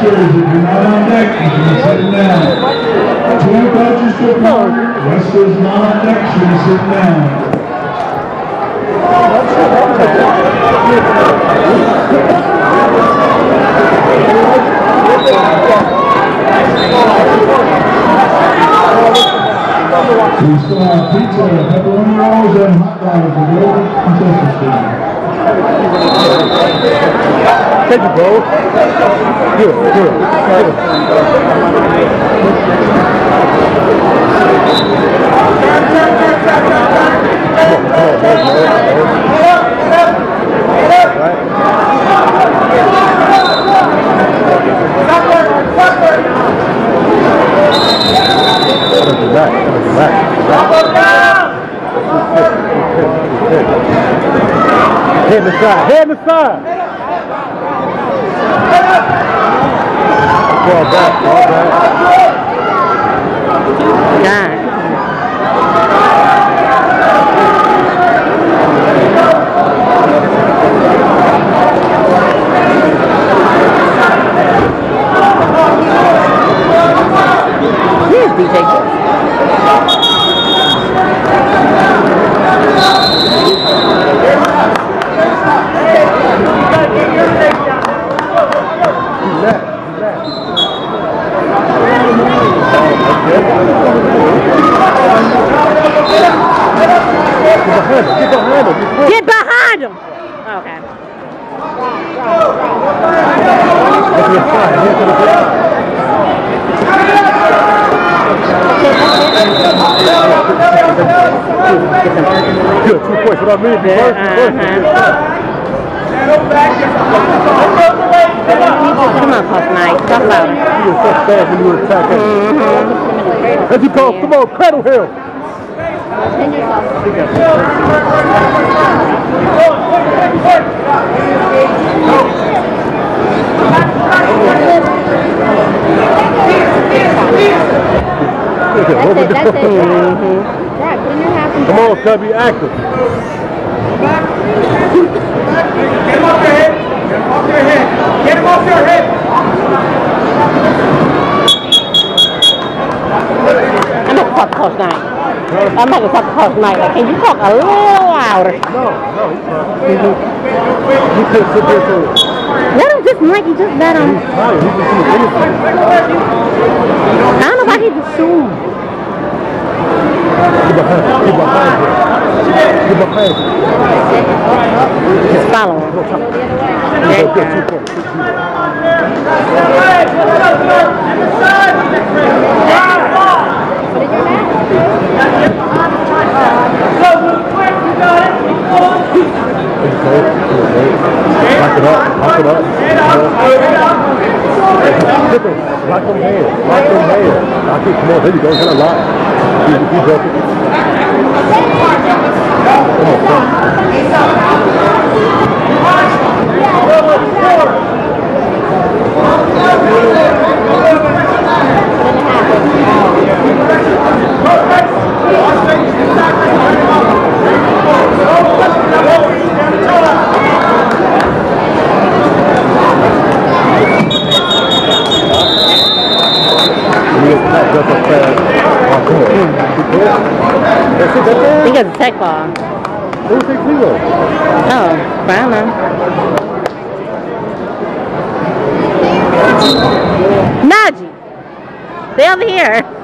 Wrestlers, if you're not on deck, you should be sitting down. 2 coaches to a corner. Wrestlers not on deck should be sitting down. We still have pizza, pepperoni rolls, and hot dogs for the old contestants team. Thank you, bro. Good. Head in the side. Fall back. God. Here's DJ. Get behind him! Okay. Good, 2 points. What I mean, Come on, Puff Mike. Talk louder. You were so fast when you were attacking. As you go, come on, cradle him. That's it. Right, put in your half. Come on, Cubby, active. Get him off your head. Get him off your head. I'm going to talk to Coach Knight. I'm not going to talk to Coach Knight. Like, can you talk a little louder? No, he's fine. He couldn't sit there for it. Let him just, Mikey, just let him. He's fine. He can do anything. I don't know why he just sued. Get behind him. Just follow him. There you go. 2 points. Lock it up. Lock them hands. Come on, there you go. He's gonna lock. He's broken. Come on, son. He got the tech ball. Who's the zero? Oh, I don't know. Najee, stay over here.